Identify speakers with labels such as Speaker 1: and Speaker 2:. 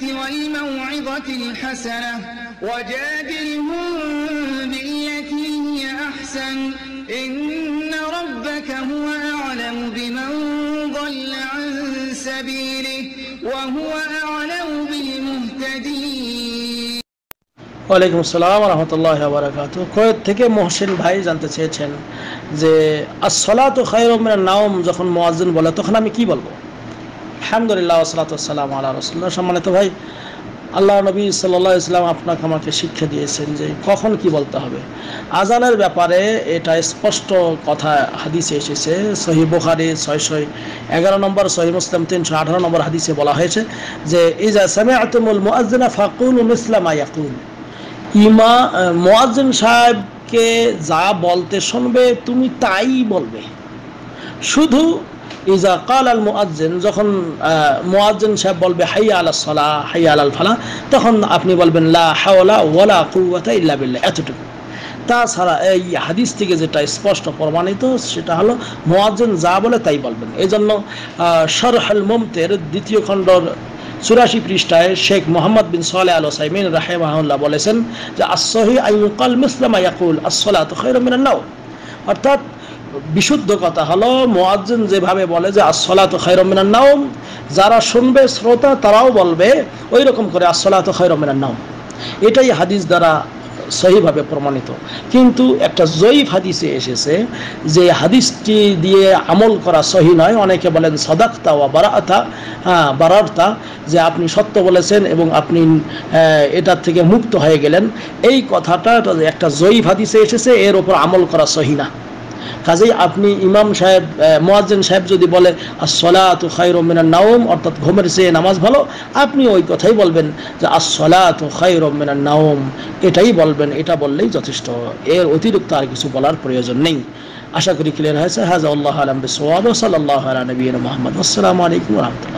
Speaker 1: والموعظة الحسنة وجادلهم بالتي هي أحسن إن ربك هو أعلم بمن ضل عن سبيله وهو أعلم بالمهتدين.
Speaker 2: ওয়ালাইকুম আসসালাম ওয়া রাহমাতুল্লাহি ওয়া বারাকাতুহু। কুয়েত থেকে মহসিন ভাই জানতে চেয়েছেন যে আস-সালাতু খায়রুম মিনান নাওম যখন মুয়াজ্জিন বলে তখন আমি কি বলবো? আলহামদুলিল্লাহ ওয়া সালাতু ওয়াসসালামু আলা রাসূলিল্লাহ। সম্মানিত ভাই, আল্লাহর নবী সাল্লাল্লাহু আলাইহি ওয়াসাল্লাম আপনাকে আমাকে শিক্ষা দিয়েছেন যে কখন কি বলতে হবে। আজানের ব্যাপারে এটা স্পষ্ট কথা হাদিসে এসেছে। সহিহ বুখারী 611 নম্বর, সহিহ মুসলিম 318 নম্বর হাদিসে বলা হয়েছে যে ইজা সামি'তুমুল মুআজ্জিনা ফাকুলু মিসলা মা ইয়াকুল। মুয়াজ্জিন সাহেবকে যা বলতে শুনবে তুমি তাই বলবে। শুধু ইজা কাল আল মুআজ্জিন, যখন মুআজ্জিন সাহেব বলবে হাইয়া আলাস সালাহ হাইয়া আলাল ফালাহ, তখন আপনি বলবেন লা হাওলা ওয়ালা কুওয়াতা ইল্লা বিল্লাহ, এতটুকু। তাছাড়া এই হাদিস থেকে যেটা স্পষ্ট প্রমাণিত সেটা হলো মুআজ্জিন যা বলে তাই বলবেন। এই জন্য শরহুল মুমতির 2য় খণ্ডর 84 পৃষ্ঠায় শেখ মোহাম্মদ বিন সালেহ আল উসাইমিন রাহিমাহুল্লাহ বলেছেন যে as-সহিহ আন ইউকাল মিসলা মা ইয়াকুল as-সালাতু খায়রুম মিনান নাওম। অর্থাৎ বিশুদ্ধ কথা হলো মুয়াজ্জিন যেভাবে বলে যে as-সালাতু খায়রুম মিনান নাওম, যারা শুনবে শ্রোতা তারাও বলবে ওই রকম করে as-সালাতু খায়রুম মিনান নাওম। এটাই হাদিস দ্বারা সহিভাবে প্রমাণিত। কিন্তু একটা জয়ীফ হাদিসে এসেছে যে হাদিসটি দিয়ে আমল করা সহি নয়। অনেকে বলেন সাদাকতা ওয়া বারাআতা, বারারতা, যে আপনি সত্য বলেছেন এবং আপনি এটার থেকে মুক্ত হয়ে গেলেন। এই কথাটা একটা জয়ীফ হাদিসে এসেছে, এর উপর আমল করা সহি না। কাজেই আপনি ইমাম সাহেব মুয়াজ্জিন সাহেব যদি বলে as-সালাতু খায়রুম মিনান নাওম, অর্থাৎ ঘুমের চেয়ে নামাজ ভালো, আপনি ওই কথাই বলবেন যে as-সালাতু খায়রুম মিনান নাওম, এটাই বলবেন। এটা বললেই যথেষ্ট, এর অতিরিক্ত আর কিছু বলার প্রয়োজন নেই। আশা করি ক্লিয়ার হয়েছে। হাযা আল্লাহু আ'লাম বিস-সাওয়াব ওয়া সাল্লাল্লাহু আলা নবিয়িনা মুহাম্মদ। আসসালামু আলাইকুম ওয়া রাহমাতুল্লাহ।